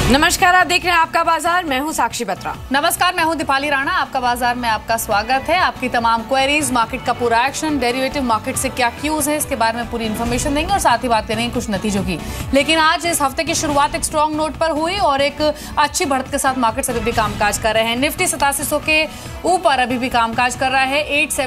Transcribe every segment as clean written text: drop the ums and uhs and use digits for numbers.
नमस्कार, आप देख रहे हैं आपका बाजार। मैं हूं साक्षी बत्रा। नमस्कार, मैं हूं दीपाली राणा। आपका बाजार में आपका स्वागत है। आपकी तमाम क्वेरीज, मार्केट का पूरा एक्शन, डेरिवेटिव मार्केट से क्या क्यूज है, इसके बारे में पूरी इन्फॉर्मेशन देंगे और साथ ही बात करेंगे कुछ नतीजों की। लेकिन आज इस हफ्ते की शुरुआत एक स्ट्रॉन्ग नोट पर हुई और एक अच्छी बढ़त के साथ मार्केट अभी भी कामकाज कर रहे हैं। निफ्टी 8700 के ऊपर अभी भी कामकाज कर रहा है।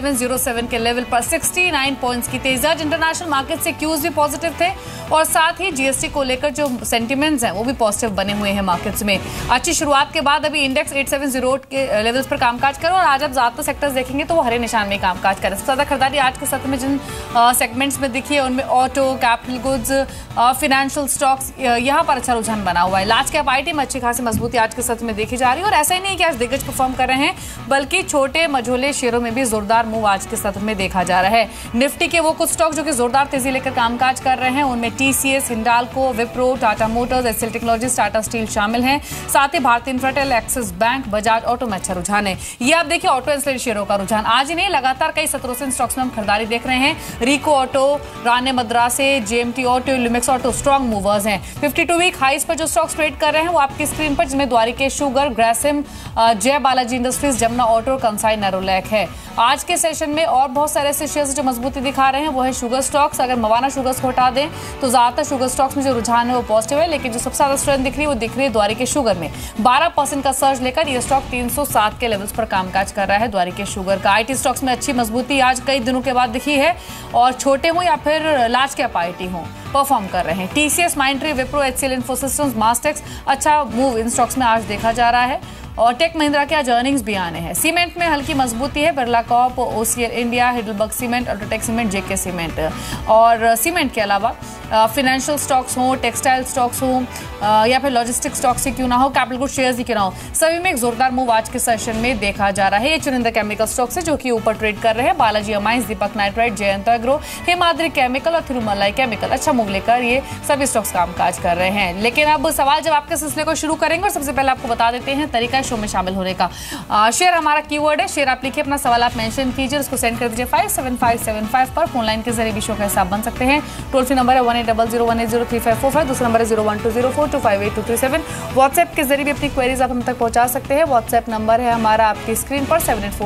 8707 के लेवल पर 69 पॉइंट्स की तेजी। आज इंटरनेशनल मार्केट से क्यूज भी पॉजिटिव थे और साथ ही जीएसटी को लेकर जो सेंटिमेंट्स हैं वो भी पॉजिटिव बने हुए हैं मार्केट्स में। अच्छी शुरुआत के बाद अभी इंडेक्स 870 के लेवल्स पर कामकाज कर रहा है और आज आप ज्यादातर सेक्टर्स देखेंगे तो वो हरे निशान में कामकाज कर रहे हैं। सबसे ज्यादा खरीदारी आज के सत्र में जिन सेगमेंट्स में दिखी है उनमें auto, capital goods, financial stocks, यहाँ पर अच्छा रुझान बना हुआ है। लार्ज कैप आईटी में अच्छी खासी मजबूती आज के सत्र में देखी जा रही है और ऐसा ही नहीं कि आज दिग्गज परफॉर्म कर रहे हैं बल्कि छोटे मझोले शेयरों में भी जोरदार मूव आज के सत्र में देखा जा रहा है। निफ्टी के वो कुछ स्टॉक जो कि जोरदार तेजी लेकर कामकाज कर रहे हैं उनमें टीसीएस, हिंडाल्को, विप्रो, टाटा मोटर्स, एचसीएल टेक्नोलॉजीज, टाटा स्टील शामिल हैं। साथ ही भारतीय इंफ्राटेल, एक्सिस बैंक, बजाज ऑटो में अच्छा रुझान है। ये आप देखिए ऑटो एंसिलरी शेयरों का रुझान आज ही नहीं लगातार कई सत्रों से इन स्टॉक्स में हम खरीदारी देख रहे हैं। रिको ऑटो, राने मद्रासे, जेएमटी ऑटो, लिमिक्स ऑटो स्ट्रॉन्ग मूवर्स हैं। 52 वीक हाइस पर जो स्टॉक्स ट्रेड कर रहे हैं वो आपकी स्क्रीन पर, जिसमें द्वारिकेश शुगर, ग्रासिम, जय बालाजी इंडस्ट्रीज, जमुना ऑटो और कंसाई नेरोलैक है। आज के सेशन में और बहुत सारे ऐसे शेयर्स जो मजबूती दिखा रहे हैं वो है शुगर स्टॉक्स। अगर मवाना शुगर्स को हटा दें तो ज्यादातर शुगर स्टॉक्स में जो रुझान है वो पॉजिटिव है, लेकिन जो सबसे ज्यादा स्ट्रेंथ दिख रही है वो दिख रही है द्वारिकेश शुगर में। 12% का सर्ज लेकर ये स्टॉक 307 के लेवल्स पर कामकाज कर रहा है द्वारिकेश शुगर का। आईटी स्टॉक्स में अच्छी मजबूती आज कई दिनों के बाद दिखी है और छोटे हो या फिर लार्ज कैप आईटी हो परफॉर्म कर रहे हैं। टीसीएस, माइंडट्री, विप्रो, एचसीएल इन्फोसिस्टम्स, मास्टेक्स अच्छा मूव इन स्टॉक्स में आज देखा जा रहा है और टेक महिंद्रा के आज अर्निंग्स भी आने हैं। सीमेंट में हल्की मजबूती है। Birla Corp, OCL India, Heidelberg cement, UltraTech cement, JK cement और सीमेंट के अलावा फाइनेंशियल स्टॉक्स हो, टेक्सटाइल स्टॉक्स हो या फिर लॉजिस्टिक स्टॉक्स ही क्यों ना हो, कैपिटल गुड शेयर्स ही क्यों ना हो, सभी में एक जोरदार मूव आज के सेशन में देखा जा रहा है। ये चुनिंदा केमिकल स्टॉक्स है जो कि ऊपर ट्रेड कर रहे हैं। Balaji amines, Deepak nitrite, Jayant agro, Himadri chemical और थिरुमलाई केमिकल अच्छा मूव लेकर ये सभी स्टॉक्स कामकाज कर रहे हैं। लेकिन अब सवाल जवाब के सिलसिले को शुरू करेंगे और सबसे पहले आपको बता देते हैं तरीका शो में शामिल होने का। शेयर हमारा कीवर्ड है। शेयर आप लिखिए, अपना सवाल आप मेंशन कीजिए, उसको सेंड कर दीजिए 57575 पर। फोन लाइन के जरिए भी शो का हिस्सा बन सकते हैं। टोल फ्री नंबर है 180018035545। दूसरा नंबर है 01204258237। व्हाट्सएप के जरिए भी अपनी क्वेरीज आप हम तक पहुंचा सकते हैं। व्हाट्सएप नंबर है हमारा आपकी स्क्रीन पर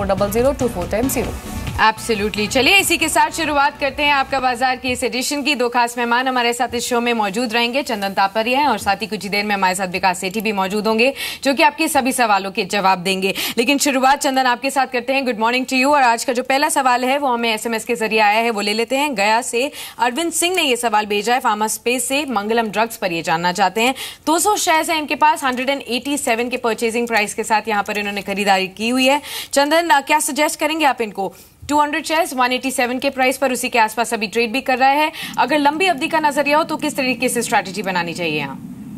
7840024010। एब्सोल्युटली। चलिए इसी के साथ शुरुआत करते हैं आपका बाजार की इस एडिशन की। दो खास मेहमान हमारे साथ इस शो में मौजूद रहेंगे। चंदन तापरिया हैं और साथ ही कुछ ही देर में हमारे साथ विकास सेठी भी मौजूद होंगे जो कि आपके सभी सवालों के जवाब देंगे। लेकिन शुरुआत चंदन आपके साथ करते हैं। Good morning to you. और आज का जो पहला सवाल है वो हमें एसएमएस के जरिए आया है, वो ले लेते हैं। गया से अरविंद सिंह ने ये सवाल भेजा है, फार्मा स्पेस से मंगलम ड्रग्स पर ये जानना चाहते हैं। 200 शेयर्स हैं इनके पास, 187 के परचेजिंग प्राइस के साथ यहाँ पर इन्होंने खरीदारी की हुई है। चंदन क्या सजेस्ट करेंगे आप इनको? 200 शेयर्स 187 के प्राइस पर उसी के आसपास अभी ट्रेड भी कर रहा है। अगर लंबी अवधि का नजरिया हो तो किस तरीके से स्ट्रैटेजी बनानी चाहिए यहाँ?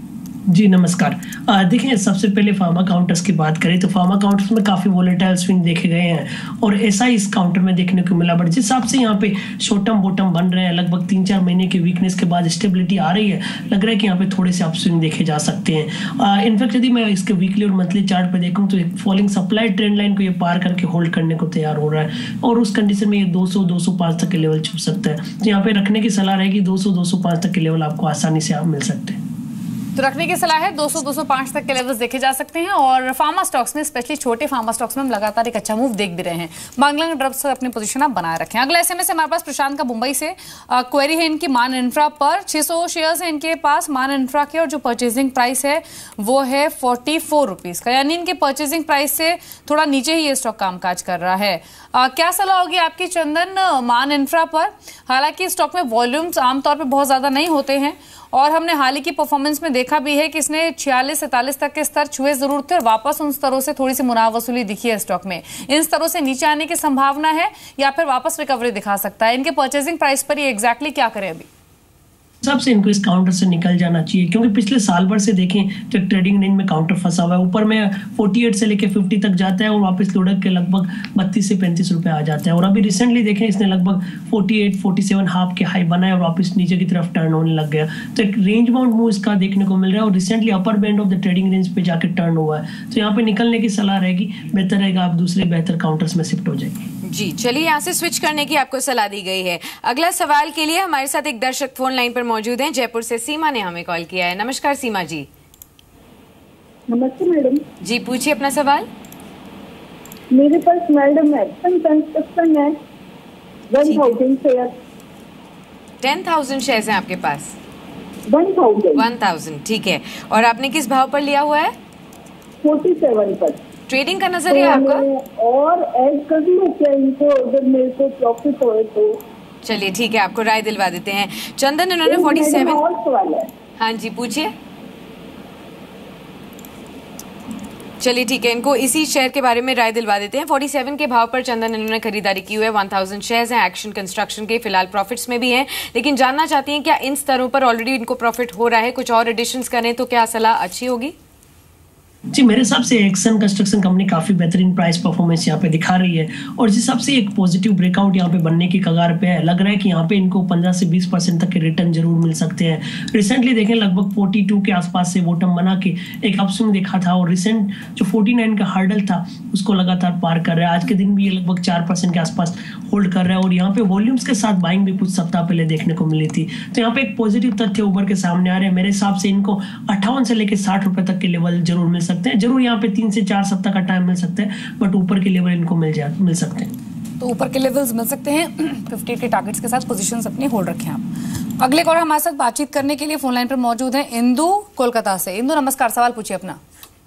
जी नमस्कार। देखिए सबसे पहले फार्मा काउंटर्स की बात करें तो फार्मा काउंटर्स में काफी वोलेटाइल स्विंग देखे गए हैं और ऐसा इस काउंटर में देखने को मिला। बट जिस हिसाब से यहाँ पे शॉर्ट टर्म बॉटम बन रहे हैं, लगभग 3-4 महीने के वीकनेस के बाद स्टेबिलिटी आ रही है, लग रहा है कि यहाँ पे थोड़े से अप स्विंग देखे जा सकते हैं। इनफैक्ट यदि मैं इसके वीकली और मंथली चार्ट पे देखूँ तो एक फॉलिंग सप्लाई ट्रेंड लाइन को ये पार करके होल्ड करने को तैयार हो रहा है और उस कंडीशन में ये 200-205 तक के लेवल छू सकता है। तो यहाँ पे रखने की सलाह रहेगी 200-205 तक के लेवल आपको आसानी से मिल सकते हैं। तो रखने की सलाह है 200-205 तक के लेवल्स देखे जा सकते हैं और फार्मा स्टॉक्स में, स्पेशली छोटे फार्मा स्टॉक्स में हम लगातार एक अच्छा मूव देख भी रहे हैं। मंगलम ड्रग्स से अपनी पोजीशन आप बनाए रखें। अगला एसएमएस हमारे पास प्रशांत का मुंबई से क्वेरी है इनकी मान इंफ्रा पर। 600 शेयर्स है इनके पास मान इंफ्रा के और जो परचेजिंग प्राइस है वो है 44 रुपीज का, यानी इनके परचेजिंग प्राइस से थोड़ा नीचे ही ये स्टॉक कामकाज कर रहा है। क्या सलाह होगी आपकी चंदन मान इंफ्रा पर? हालांकि स्टॉक में वॉल्यूम्स आमतौर पर बहुत ज्यादा नहीं होते हैं और हमने हाल ही की परफॉर्मेंस में देखा भी है कि इसने 46-47 तक के स्तर छुए जरूर थे और वापस उन स्तरों से थोड़ी सी मुनाफा वसूली दिखी है स्टॉक में। इन स्तरों से नीचे आने की संभावना है या फिर वापस रिकवरी दिखा सकता है? इनके परचेजिंग प्राइस पर ये एग्जैक्टली क्या करें अभी? हिसाब से इनको इस काउंटर से निकल जाना चाहिए क्योंकि पिछले साल भर से देखें तो ट्रेडिंग रेंज में काउंटर फंसा हुआ है। ऊपर में 48 से लेके 50 तक जाता है और वापस लुढ़क के लगभग 32 से 35 रुपए आ जाता है। और अभी रिसेंटली देखें इसने लगभग 48-47 हाफ के हाई बनाए और वापस नीचे की तरफ टर्न होने लग गया। तो एक रेंज बाउंड मूव इसका देखने को मिल रहा है और recently upper band of the trading range पे जाकर टर्न हुआ है। तो यहाँ पे निकलने की सलाह रहेगी, बेहतर रहेगा आप दूसरे बेहतर काउंटर्स में शिफ्ट हो जाएंगे। जी चलिए, यहाँ से स्विच करने की आपको सलाह दी गई है। अगला सवाल के लिए हमारे साथ एक दर्शक फोन लाइन पर मौजूद हैं। जयपुर से सीमा ने हमें कॉल किया है। नमस्कार सीमा जी। नमस्ते मैडम। जी पूछिए अपना सवाल। मेरे पास मैडम एक्शन कंस्ट्रक्शन है 1000 शेयर। 10,000 शेयर्स हैं आपके पास? 1000। ठीक है। और आपने किस भाव पर लिया हुआ है? 47 पर। ट्रेडिंग का नजरिया आपका? और ऐड कर लूं क्या इनको अगर मेरे को प्रॉफिट हो तो? चलिए ठीक है, आपको राय दिलवा देते हैं। चंदन, इन्होंने 47। और सवाल है। हाँ जी पूछिए। चलिए ठीक है, इनको इसी शेयर के बारे में राय दिलवा देते हैं। 47 के भाव पर चंदन इन्होंने खरीदारी की हुई है। 1000 शेयर्स हैं एक्शन कंस्ट्रक्शन के, फिलहाल प्रॉफिट्स में भी हैं, लेकिन जानना चाहती हैं क्या इन स्तरों पर ऑलरेडी इनको प्रॉफिट हो रहा है? कुछ और एडिशंस करें तो क्या सलाह अच्छी होगी? जी मेरे हिसाब से एक्शन कंस्ट्रक्शन कंपनी काफी बेहतरीन प्राइस परफॉर्मेंस यहाँ पे दिखा रही है और जिस हिसाब से एक पॉजिटिव ब्रेकआउट यहाँ पे बनने की कगार पे है। लग रहा है कि यहाँ पे इनको 15 से 20% तक के रिटर्न जरूर मिल सकते हैं। रिसेंटली देखें लगभग 42 के आसपास से बॉटम बना के एक अपस्विंग देखा था और रिसेंट जो 49 का हार्डल था उसको लगातार पार कर रहा है। आज के दिन भी ये लगभग 4% के आसपास होल्ड कर रहा है और यहाँ पे वॉल्यूम्स के साथ बाइंग भी कुछ सप्ताह पहले देखने को मिली थी। तो यहाँ पे एक पॉजिटिव तथ्य उभर के सामने आ रहे हैं। मेरे हिसाब से इनको 58 से लेकर 60 रुपए तक के लेवल जरूर मिल सकते हैं। जरूर यहाँ पे 3 से 4 सप्ताह का टाइम मिल सकता है, बट ऊपर के लेवल इनको मिल सकते हैं। तो ऊपर के लेवल्स मिल सकते हैं। 58 के टारगेट्स के साथ पोजीशंस अपनी होल्ड रखें आप। अगले कॉलर हमारे साथ बातचीत करने के लिए फोन लाइन पर मौजूद है इंदु कोलकाता से। इंदु नमस्कार, सवाल पूछिए अपना।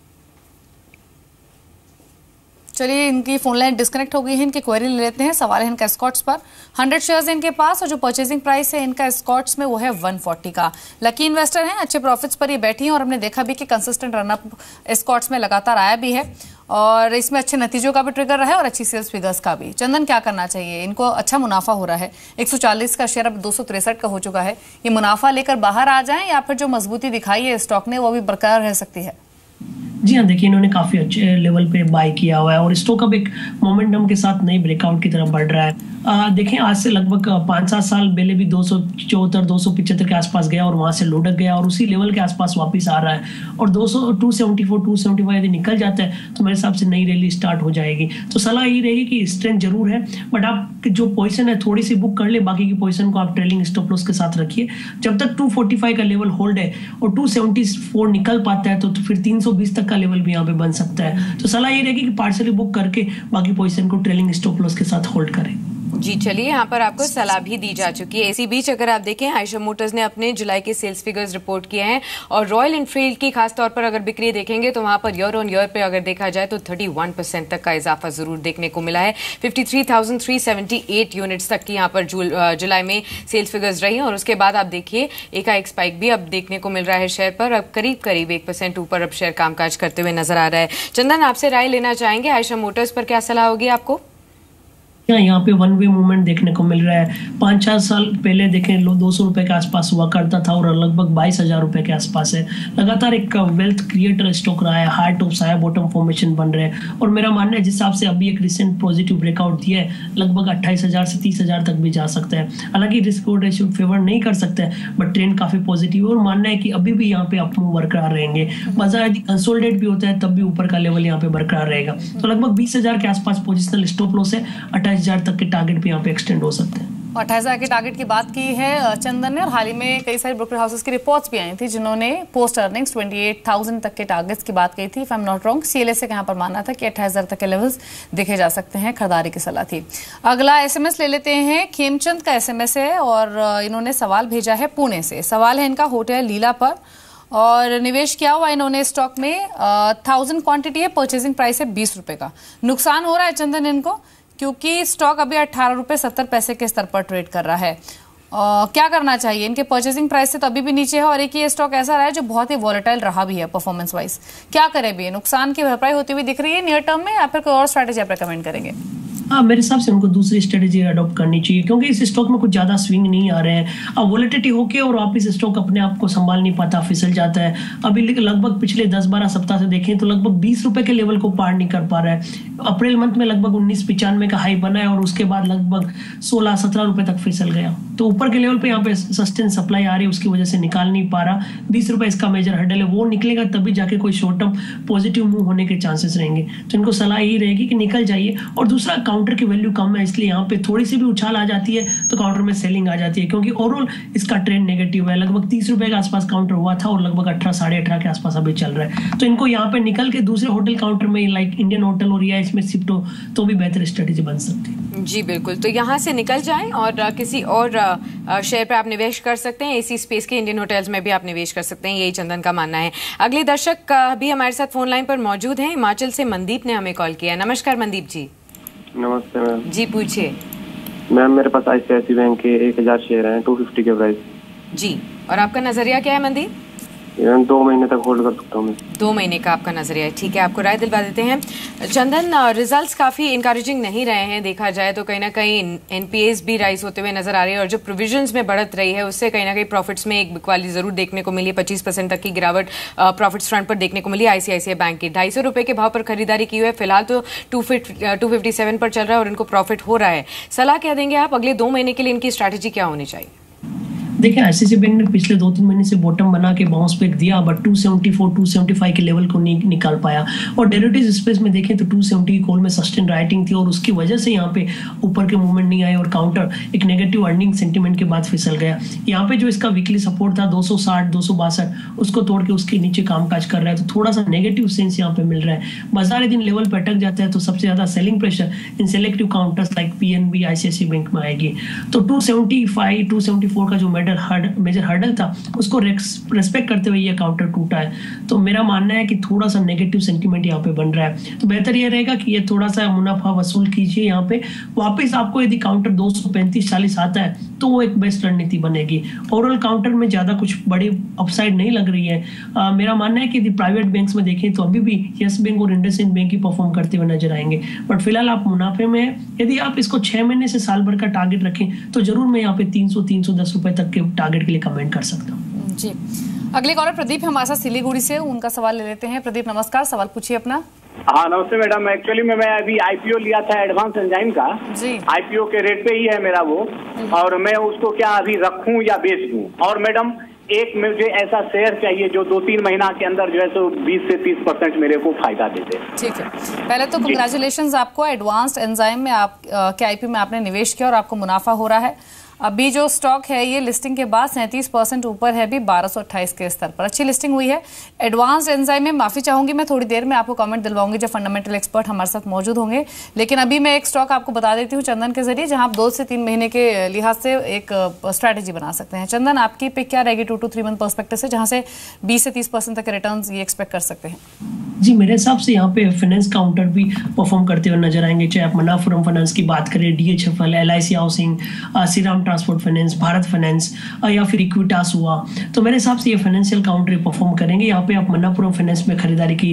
चलिए इनकी फोन लाइन डिस्कनेक्ट हो गई है, इनकी क्वेरी ले लेते हैं। सवाल है इनका स्कॉट्स पर। 100 शेयर्स है इनके पास और जो परचेजिंग प्राइस है इनका स्कॉट्स में वो है 140 का। लकी इन्वेस्टर हैं, अच्छे प्रॉफिट्स पर ये बैठी हैं और हमने देखा भी कि कंसिस्टेंट रनअप स्कॉट्स में लगातार आया भी है और इसमें अच्छे नतीजों का भी ट्रिगर रहा है और अच्छी सेल्स फिगर्स का भी। चंदन क्या करना चाहिए? इनको अच्छा मुनाफा हो रहा है, 140 का शेयर अब 263 का हो चुका है। ये मुनाफा लेकर बाहर आ जाएं या फिर जो मजबूती दिखाई है स्टॉक ने वो भी बरकरार रह सकती है? जी हाँ, देखिए इन्होंने काफी अच्छे लेवल पे बाय किया हुआ है और स्टॉक अब एक मोमेंटम के साथ नई ब्रेकआउट की तरफ बढ़ रहा है। देखें आज से लगभग 5-7 साल पहले भी 274 275 के आसपास गया और वहां से लुढ़क गया और उसी लेवल के आसपास वापस आ रहा है और 274 275 यदि निकल जाता है तो मेरे हिसाब से नई रैली स्टार्ट हो जाएगी। तो सलाह यही रहेगी कि स्ट्रेंथ जरूर है, बट आप जो पोजीशन है थोड़ी सी बुक कर ले, बाकी की पोजीशन को आप ट्रेलिंग स्टॉप लॉस के साथ रखिए। जब तक 245 का लेवल होल्ड है और 274 निकल पाता है तो फिर 320 तक का लेवल भी यहाँ पे बन सकता है। तो सलाह ये रहेगी कि पार्सली बुक करके बाकी पोजीशन को ट्रेलिंग स्टॉप लॉस के साथ होल्ड करें। जी चलिए, यहाँ पर आपको सलाह भी दी जा चुकी है। इसी बीच अगर आप देखें आयशा मोटर्स ने अपने जुलाई के सेल्स फिगर्स रिपोर्ट किए हैं और रॉयल एनफील्ड की खासतौर पर अगर बिक्री देखेंगे तो वहां पर ईयर ऑन ईयर पे अगर देखा जाए तो 31% तक का इजाफा जरूर देखने को मिला है। 53,378 यूनिट्स तक की यहाँ पर जुलाई में सेल्स फिगर्स रही और उसके बाद आप देखिए एकाएक स्पाइक भी अब देखने को मिल रहा है शेयर पर। अब करीब 1% ऊपर अब शेयर कामकाज करते हुए नजर आ रहा है। चंदन, आपसे राय लेना चाहेंगे आयशा मोटर्स पर, क्या सलाह होगी आपको? यहाँ पे वन वे मूवमेंट देखने को मिल रहा है। 5-4 साल पहले देखें 200 रुपए के आसपास हुआ करता था और लगभग 22,000 रुपए के आसपास है। लगातार एक वेल्थ क्रिएटर स्टॉक रहा है, high top high bottom formation बन रहे हैं और मेरा मानना है जिस हिसाब से अभी एक रिसेंट पॉजिटिव ब्रेकआउट दिया है लगभग 28,000 से 30,000 तक भी जा सकता है। हालांकि रिस्क और रेशियो फेवर नहीं कर सकता है, बट ट्रेंड काफी पॉजिटिव है और मानना है कि अभी भी यहाँ पे अप मूव बरकरार रहेंगे। बाजार यदि कंसोलिडेट भी होता है तब भी ऊपर का लेवल यहाँ पे बरकरार रहेगा। तो लगभग 20,000 के आसपास पोजिशनल स्टॉप लॉस है, 28,000 तक के टारगेट भी यहाँ पे एक्सटेंड हो सकते हैं। 28,000 के टारगेट की बात की है चंदन ने और हाल ही में कई सारे ब्रोकर हाउसेस की रिपोर्ट्स भी आई थी जिन्होंने पोस्ट अर्निंग्स 28,000 तक के टारगेट्स की बात की थी। If I am not wrong, CLSA का यहाँ पर मानना था कि 28,000 तक के लेवल्स देखे जा सकते हैं, खरीदारी की सलाह थी। अगला एसएमएस ले लेते हैं। खेमचंद का एसएमएस है और इन्होंने सवाल भेजा है पुणे से। सवाल है इनका होटल लीला पर और निवेश किया हुआ इन्होंने स्टॉक में 1000 क्वांटिटी है, परचेजिंग प्राइस है 20 रुपए का। नुकसान हो रहा है चंदन इनको क्योंकि स्टॉक अभी 18 रुपए 70 पैसे के स्तर पर ट्रेड कर रहा है। क्या करना चाहिए? इनके परचेजिंग प्राइस से तो अभी भी नीचे है और एक ये स्टॉक ऐसा रहा है जो बहुत ही वॉलेटाइल रहा भी है परफॉर्मेंस वाइज। क्या करें? भी नुकसान की भरपाई होती हुई दिख रही है नियर टर्म में या फिर कोई और स्ट्रैटेजी आप रेकमेंड करेंगे? हाँ, मेरे हिसाब से उनको दूसरी स्ट्रेटेजी अडॉप्ट करनी चाहिए क्योंकि इस स्टॉक में कुछ ज्यादा स्विंग नहीं आ रहे हैं। अब वोलेटिलिटी होके और वापस स्टॉक अपने आप को संभाल नहीं पाता, फिसल जाता है। अभी लगभग पिछले 10-12 सप्ताह से देखें तो लगभग 20 रुपए के लेवल को पार नहीं कर पा रहा है। अप्रैल मंथ में लगभग 1995 का हाई बना है और उसके बाद लगभग 16-17 रुपए तक फिसल गया। तो ऊपर के लेवल पे यहाँ पे सस्टेन सप्लाई आ रही है, उसकी वजह से निकाल नहीं पा रहा। 20 रुपए इसका मेजर हर्डल है, वो निकलेगा तभी जाके कोई शॉर्ट टर्म पॉजिटिव मूव होने के चांसेस रहेंगे। तो इनको सलाह यही रहेगी कि निकल जाइए। और दूसरा, काउंटर की वैल्यू कम है, इसलिए यहाँ पे थोड़ी सी भी उछाल आ जाती है तो काउंटर में सेलिंग आ जाती है, क्योंकि ओवरऑल इसका ट्रेंड नेगेटिव है। लगभग 30 रुपए के आसपास काउंटर हुआ था और लगभग 18 साढ़े 18 के आसपास अभी चल रहा है। तो इनको यहाँ पे निकल के दूसरे होटल काउंटर में लाइक इंडियन होटल और या इसमें शिफ्ट हो तो भी बेहतर स्ट्रेटेजी बन सकती है। जी बिल्कुल, तो यहाँ से निकल जाएं और किसी और शेयर पे आप निवेश कर सकते हैं। इसी स्पेस के इंडियन होटल्स में भी आप निवेश कर सकते हैं, यही चंदन का मानना है। अगले दर्शक भी हमारे साथ फोन लाइन पर मौजूद हैं। हिमाचल से मनदीप ने हमें कॉल किया। नमस्कार मनदीप जी। नमस्ते मैम। जी पूछिए। मैम मेरे पास ICICI बैंक के 1000 शेयर हैं 250 के प्राइस। जी, और आपका नजरिया क्या है मनदीप? 2 महीने तक होल्ड कर सकता हूँ मैं। 2 महीने का आपका नजरिया है, ठीक है। आपको राय दिलवा देते हैं। चंदन, रिजल्ट्स काफी इंकरेजिंग नहीं रहे हैं, देखा जाए तो कहीं ना कहीं NPAs भी राइज होते हुए नजर आ रहे हैं और जो प्रोविजंस में बढ़त रही है उससे कहीं ना कहीं प्रॉफिट्स में एक बिकवाली जरूर देखने को मिली है। 25% तक की गिरावट प्रॉफिट्स फ्रंट पर देखने को मिली ICICI बैंक की। 250 रुपए के भाव पर खरीदारी की हुई है, फिलहाल तो 257 पर चल रहा है और इनको प्रॉफिट हो रहा है। सलाह क्या देंगे आप? अगले 2 महीने के लिए इनकी स्ट्रैटेजी क्या होनी चाहिए? देखिए, ICICI बैंक ने पिछले 2-3 महीने से बॉटम बना के बाउंस बैक दिया, बट 274-275 के लेवल को नहीं निकाल पाया। और डेरिवेटिव स्पेस में देखें तो 270 की कॉल में सस्टेन राइटिंग थी और उसकी वजह से यहाँ पे ऊपर के मूवमेंट नहीं आए और काउंटर एक नेगेटिव अर्निंग सेंटीमेंट के बाद फिसल गया। यहाँ पे जो इसका वीकली सपोर्ट था 260-262, उसको तोड़ के उसके नीचे कामकाज कर रहा है, तो थोड़ा सा नेगेटिव सेंस यहाँ पे मिल रहा है। बाजार दिन लेवल पे अटक जाता है तो सबसे ज्यादा सेलिंग प्रेशर इन selective counters like PNB ICICI bank में आएगी। तो 274 का जो मेजर हर्डल था उसको रेस्पेक्ट करते हुए ये काउंटर टूटा है। तो मेरा मानना है कि थोड़ा सा नेगेटिव सेंटीमेंट यहाँ पे बन रहा है, तो बेहतर ये रहेगा कि ये थोड़ा सा मुनाफा वसूल कीजिए। यहाँ पे वापस आपको यदि काउंटर 235-40 आता है तो वो एक बेस्ट रणनीति बनेगी। ओवरऑल काउंटर में ज्यादा कुछ बड़ी अपसाइड नहीं लग रही है। मेरा मानना है कि यदि प्राइवेट बैंक्स में देखें तो अभी भी यस बैंक और इंडसइंड बैंक ही परफॉर्म करते हुए नजर आएंगे, बट फिलहाल आप मुनाफे में है। यदि आप इसको 6 महीने से साल भर का टारगेट रखें तो जरूर मैं यहाँ पे 300-310 रुपए तक के टारगेट के लिए कमेंट कर सकता हूँ। जी, अगले कॉलर प्रदीप हमारे साथ सिलीगुड़ी से, उनका सवाल ले लेते हैं। प्रदीप नमस्कार, सवाल पूछिए अपना। हाँ नमस्ते मैडम। एक्चुअली मैं अभी IPO लिया था एडवांस एंजाइम का जी। IPO के रेट पे ही है मेरा वो, और मैं उसको क्या अभी रखूं या बेच दूं? और मैडम एक मुझे ऐसा शेयर चाहिए जो 2-3 महीना के अंदर जो है सो 20 से 30% मेरे को फायदा दे दे। ठीक है, पहले तो कंग्रेचुलेशंस आपको। एडवांस्ड एंजाइम में आप के IPO में आपने निवेश किया और आपको मुनाफा हो रहा है। अभी जो स्टॉक है ये लिस्टिंग के बाद 37% ऊपर है, अभी 1228 के स्तर पर अच्छी लिस्टिंग हुई है। एडवांस एंजाइम में माफी चाहूंगी, मैं थोड़ी देर में आपको कमेंट दिलवाऊंगी जब फंडामेंटल एक्सपर्ट हमारे साथ मौजूद होंगे। लेकिन अभी मैं एक स्टॉक आपको बता देती हूँ चंदन के जरिए, जहां आप 2 से 3 महीने के लिहाज से एक स्ट्रैटेजी बना सकते हैं। चंदन, आपकी पिक क्या रहेगी 2 to 3 मंथ पर्सपेक्टिव से, जहां से 20 से 30% तक रिटर्न ये एक्सपेक्ट कर सकते हैं? जी, मेरे हिसाब से यहाँ पे फाइनेंस काउंटर भी परफॉर्म करते हुए नजर आएंगे, चाहे आप मनाफुरम फाइनेंस की बात करें, DHFL, LIC housing, Shriram transport finance, Bharat finance या फिर इक्विटास हुआ। तो मेरे हिसाब से ये फाइनेंशियल काउंटर परफॉर्म करेंगे। यहाँ पे आप मनापुरम फाइनेंस में खरीदारी की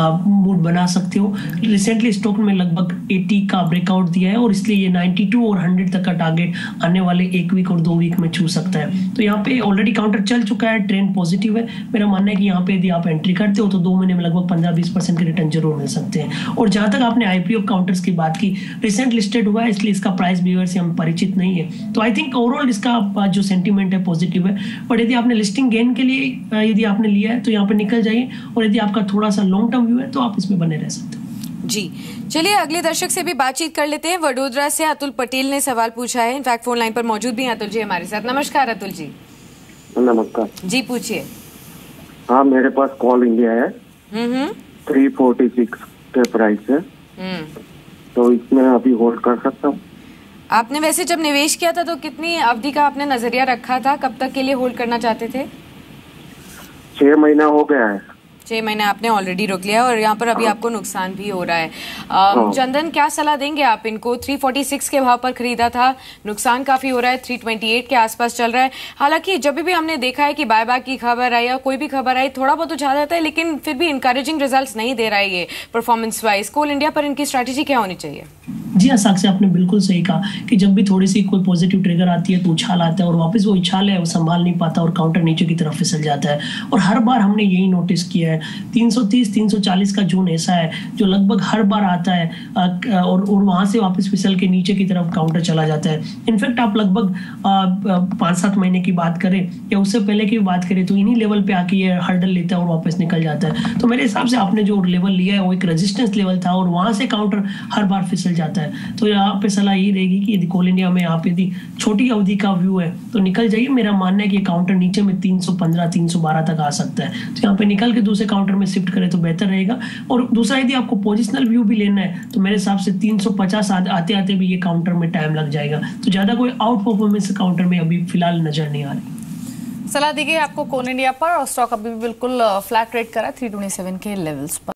मूड बना सकते हो। रिसेंटली स्टॉक में लगभग 80 का ब्रेकआउट दिया है और इसलिए ये 92 और 100 तक का टारगेट आने वाले 1 वीक और 2 वीक में छू सकता है। तो यहाँ पे ऑलरेडी काउंटर चल चुका है, ट्रेंड पॉजिटिव है। मेरा मानना है कि यहाँ पे यदि आप एंट्री करते हो तो 2 महीने में लगभग 15-20% के रिटर्न जरूर मिल सकते हैं। और जहां तक आपने IPO काउंटर्स की बात की, रिसेंट लिस्टेड हुआ है इसलिए इसका प्राइस बिहेवियर से हम परिचित नहीं है। तो आई थिंक ओवरऑल इसका जो सेंटीमेंट है पॉजिटिव है, बट यदि आपने लिस्टिंग गेन के लिए यदि आपने लिया है तो यहाँ पे निकल जाइए, और यदि आपका थोड़ा सा लॉन्ग टर्म व्यू है तो आप इसमें बने रह सकते हो। जी, चलिए अगले दर्शक से भी बातचीत कर लेते हैं। वडोदरा से अतुल पटेल ने सवाल पूछा है, इनफैक्ट फोन लाइन पर मौजूद भी हैं अतुल जी हमारे साथ। नमस्कार अतुल जी। नमस्कार जी, पूछिए। हाँ, मेरे पास कॉल इंडिया है 346 के प्राइस है, तो इसमें अभी होल्ड कर सकता हूँ। आपने वैसे जब निवेश किया था तो कितनी अवधि का आपने नजरिया रखा था, कब तक के लिए होल्ड करना चाहते थे? 6 महीना हो गया है। 6 महीने आपने ऑलरेडी रोक लिया और यहाँ पर अभी आपको नुकसान भी हो रहा है। चंदन, क्या सलाह देंगे आप इनको? 346 के भाव पर खरीदा था, नुकसान काफी हो रहा है, 328 के आसपास चल रहा है। हालांकि जब भी हमने देखा है कि बायबैक की खबर आई या कोई भी खबर आई, थोड़ा बहुत उछाल जाता है, लेकिन फिर भी इंकरेजिंग रिजल्ट्स नहीं दे रहा है ये परफॉर्मेंस वाइज। कोल इंडिया पर इनकी स्ट्रैटेजी क्या होनी चाहिए? जी हाँ, साक्षी, आपने बिल्कुल सही कहा कि जब भी थोड़ी सी कोई पॉजिटिव ट्रिगर आती है तो उछाल आता है और वापस वो उछाल है वो संभाल नहीं पाता और काउंटर नीचे की तरफ फिसल जाता है। और हर बार हमने यही नोटिस किया है 330 340 का जोन ऐसा है जो लगभग हर बार आता है और वहां से वापस फिसल के नीचे की तरफ काउंटर चला जाता है। इनफैक्ट आप लगभग 5-7 महीने की बात करें या उससे पहले की बात करें तो इन्हीं लेवल पे आके ये हर्डल लेता है और वापस निकल जाता है। तो मेरे हिसाब से आपने जो लेवल लिया है वो एक रेजिस्टेंस लेवल था और वहां से काउंटर हर बार फिसल जाता है। तो यहाँ पे सलाह ये रहेगी कि यदि कोल इंडिया में आप यदि छोटी अवधि का व्यू है तो निकल जाइए। मेरा मानना है कि काउंटर नीचे में 315 312 तक आ सकता है, तो यहाँ पे निकल के दूसरे काउंटर में शिफ्ट करें तो बेहतर रहेगा। और दूसरा यदि आपको पोजिशनल व्यू भी लेना है तो मेरे हिसाब से 350 आते आते भी ये काउंटर में टाइम लग जाएगा। तो ज्यादा कोई आउट परफॉर्मेंस काउंटर में अभी फिलहाल नजर नहीं आ रही। सलाह दी गई आपको कोल इंडिया पर और स्टॉक अभी भी बिल्कुल फ्लैट ट्रेड करा 327 के लेवल्स पर।